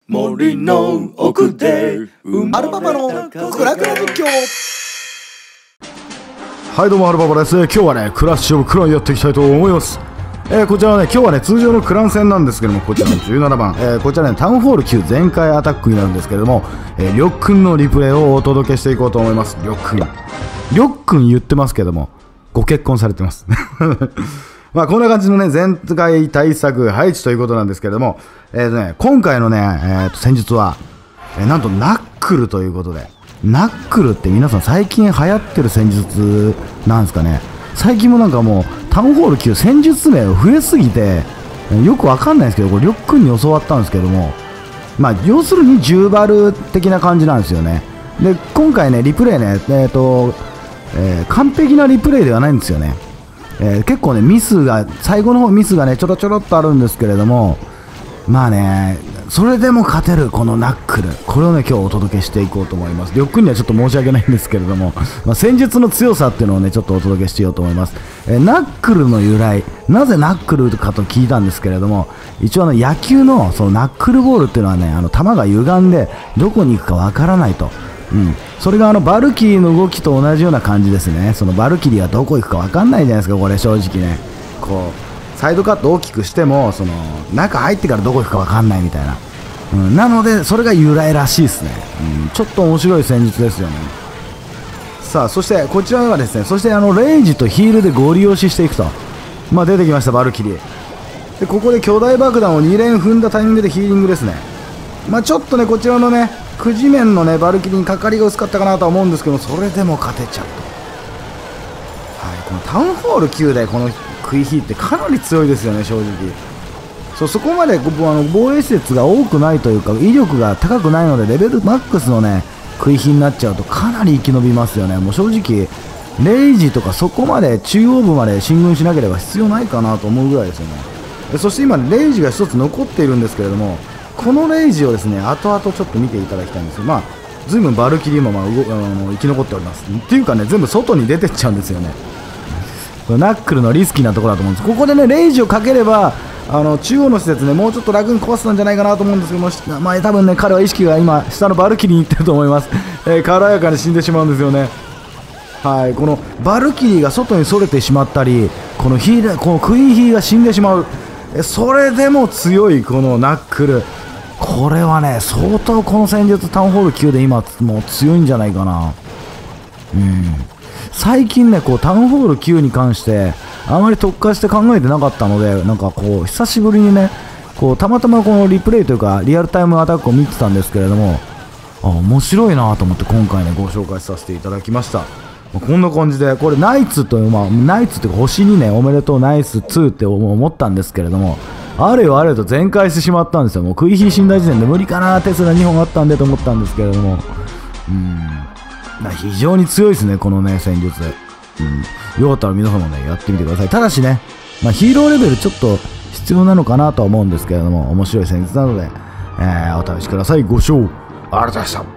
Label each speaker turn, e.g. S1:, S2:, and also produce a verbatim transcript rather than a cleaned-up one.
S1: 森の奥で
S2: アルババのクラクラ実況。
S3: はい、どうもアルババです。今日はねクラッシュオブクランやっていきたいと思います。えー、こちらはね今日はね通常のクラン戦なんですけども、こちらのじゅうななばん、えー、こちらねタウンホールきゅう全開アタックになるんですけれども、えー、りょっくんのリプレイをお届けしていこうと思います。りょっくんりょっくん言ってますけどもご結婚されてますまあこんな感じのね全開対策配置ということなんですけれども、えーとね、今回のね、えー、と戦術は、えー、なんとナックルということで、ナックルって皆さん最近流行ってる戦術なんですかね。最近もなんかもうタウンホールきゅう戦術名が増えすぎてよくわかんないですけど、これりょっくんに教わったんですけども、まあ要するにじゅうバル的な感じなんですよね。で今回ねリプレイね、えーとえー、完璧なリプレイではないんですよね。えー、結構ねミスが最後の方ミスがねちょろちょろっとあるんですけれども、まあねそれでも勝てるこのナックル、これをね今日お届けしていこうと思います。りょっくんにはちょっと申し訳ないんですけれども、まあ、戦術の強さっていうのをねちょっとお届けしようと思います。えー、ナックルの由来、なぜナックルかと聞いたんですけれども、一応あの野球のそのナックルボールっていうのはね、あの球が歪んでどこに行くかわからないと。うん、それがあのバルキリーの動きと同じような感じですね。そのバルキリーはどこ行くか分かんないじゃないですか、これ正直ね。こうサイドカット大きくしてもその中入ってからどこ行くか分かんないみたいな、うん、なのでそれが由来らしいですね。うん、ちょっと面白い戦術ですよね。さあそしてこちらはですね、そしてあのレイジとヒールでゴリ押ししていくと、まあ、出てきましたバルキリーで、ここで巨大爆弾をに連踏んだタイミングでヒーリングですね。まあちょっとねこちらのねくじ面のねバルキリーにかかりが薄かったかなとは思うんですけど、それでも勝てちゃうと。はい、このタウンホールきゅうでこの食い火ってかなり強いですよね正直。そうそこまであの防衛施設が多くないというか威力が高くないので、レベルマックスのね食い火になっちゃうとかなり生き延びますよね。もう正直レイジとかそこまで中央部まで進軍しなければ必要ないかなと思うぐらいですよね。でそして今レイジが一つ残っているんですけれども、このレイジをですね後々ちょっと見ていただきたいんですよ。まあずいぶんバルキリーもまあ動あの生き残っておりますっていうかね、全部外に出てっちゃうんですよね。ナックルのリスキーなところだと思うんです。ここでねレイジをかければあの中央の施設ねもうちょっと楽に壊せたんじゃないかなと思うんですけども、まあ多分ね彼は意識が今下のバルキリーに行ってると思います。えー、軽やかに死んでしまうんですよね。はい、このバルキリーが外にそれてしまったり、このヒーこのクイーンヒーが死んでしまう、えそれでも強いこのナックル、これはね相当この戦術タウンホールきゅうで今もう強いんじゃないかな。うん、最近ねこうタウンホールきゅうに関してあまり特化して考えてなかったので、なんかこう久しぶりにねこうたまたまこのリプレイというかリアルタイムアタックを見てたんですけれども、あ面白いなと思って今回ねご紹介させていただきました。こんな感じでこれナイツという、まあ、ナイツというか星にねおめでとうナイスにって思ったんですけれども、あれよあれよと全開してしまったんですよ。もう食い火死んだ時点で無理かな、テスラにほんあったんでと思ったんですけれども、うん、非常に強いですねこのね戦術で、うん、よかったら皆さんもねやってみてください。ただしね、まあ、ヒーローレベルちょっと必要なのかなとは思うんですけれども、面白い戦術なので、えー、お試しください。ご視聴ありがとうございました。